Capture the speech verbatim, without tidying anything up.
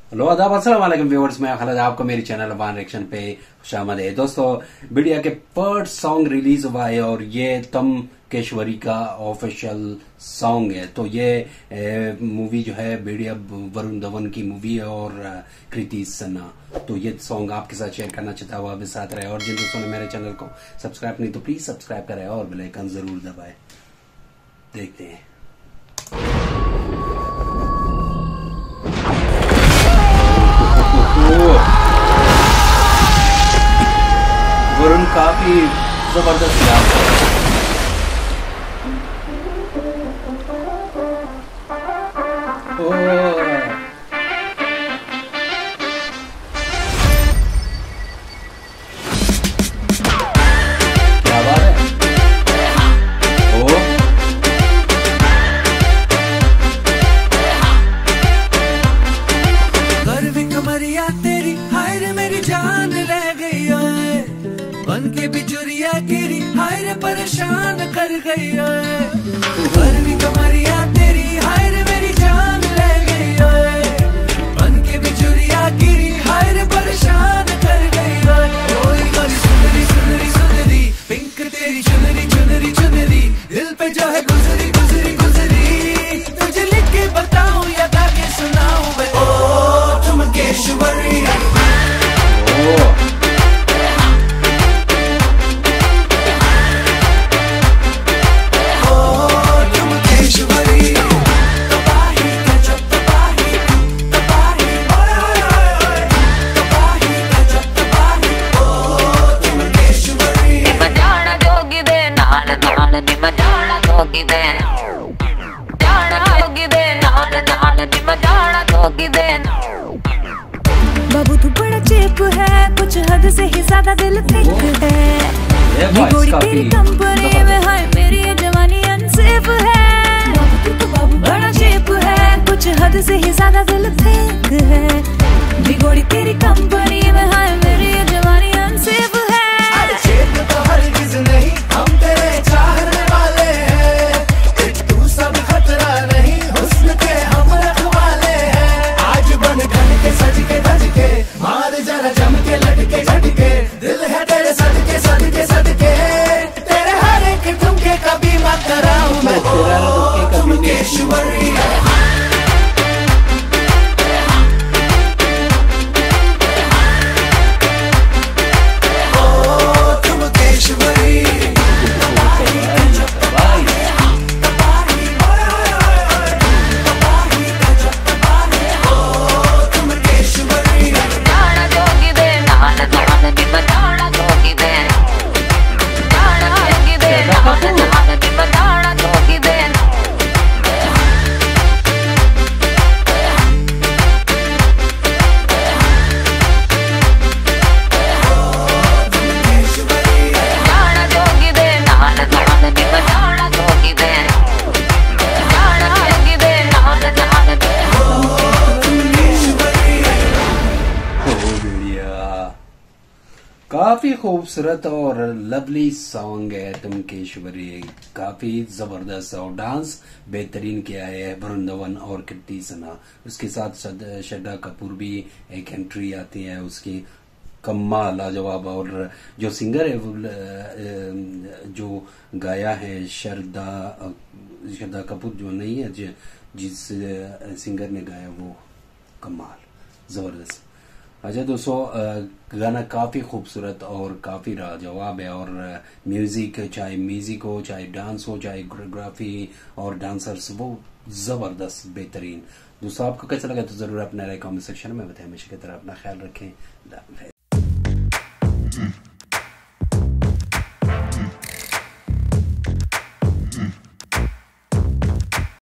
Hello आदाब अस्सलाम वालेकुम व्यूअर्स, मैं खालिद आपको मेरी चैनल वन रिएक्शन पे खुशामद है। दोस्तों बिडिया के फर्स्ट सॉन्ग रिलीज हुआ है और ये तम केशवरी का ऑफिशियल सॉन्ग है। तो ये ए, मूवी जो है बिडिया वरुण धवन की मूवी है और कृति सन्ना। तो ये सॉन्ग आपके साथ शेयर करना चाहता हुआ भी साथ रहे और जिन दोस्तों ने मेरे चैनल को सब्सक्राइब नहीं तो प्लीज सब्सक्राइब करें और बेल आइकन जरूर दबाए। देखते हैं। वरुण काफी जबरदस्त डांस है। क्या बात है। ओ गर्वी कमरिया तेरी हाय रे मेरी जान रह गई है, बन के बिजुरिया गिरी हाय रे परेशान कर गई है। गर्वी कमरिया तेरी हाय रे मेरी जान रह गई है, बन के बिजुरिया गिरी हाय रे परेशान कर गई है। ओए गली सुनरी सुनरी सुनरी पिंक तेरी चुनरी चुनरी चुनरी दिल पे जो है गुजरी गुजरी गुजरी, तुझे लिख के बताऊं या गा के सुनाऊं मैं। ओ तुम केशवरी बाबू तू बड़ा चेप है, कुछ हद से ही ज्यादा दिल थिक है। निगोड़ी तेरी कंपनी में हाय मेरी ये जवानी अनसेफ है। बाबू बड़ा चेप है, कुछ हद से ही ज्यादा दिल थिक है। निगोड़ी तेरी कंपनी में हाय मेरी ये जवानी अनसेफ है। चेप तो हरगिज़ नहीं, हम तेरे चाहने वाले हैं। तू सब खतरा नहीं, हुस्न के हम रखवाले हैं। आज बन ठन के सज के धज के मार जरा जम के लटके झटके, दिल है तेरे सदके सदके सदके, तेरे हर एक ठुमके का बीमा कराऊं मैं। ओ तुम केशवरी काफी खूबसूरत और लवली सॉन्ग है तुम केशवरी। काफी जबरदस्त और डांस बेहतरीन किया है वरुण धवन और कृति सन्ना। उसके साथ श्रद्धा कपूर भी एक एंट्री आती है उसकी, कमाल लाजवाब। और जो सिंगर है वो जो गाया है श्रद्धा श्रद्धा कपूर जो नहीं है, जिस सिंगर ने गाया वो कमाल जबरदस्त। अच्छा दोस्तों, गाना काफी खूबसूरत और काफी लाजवाब है और म्यूजिक, चाहे म्यूजिक हो, चाहे डांस हो, चाहे कोरियोग्राफी और डांसर्स, वो जबरदस्त बेहतरीन। दोस्तों आपको कैसा लगा तो जरूर अपना राय कमेंट सेक्शन में बताएं। हमेशा की तरह अपना ख्याल रखें।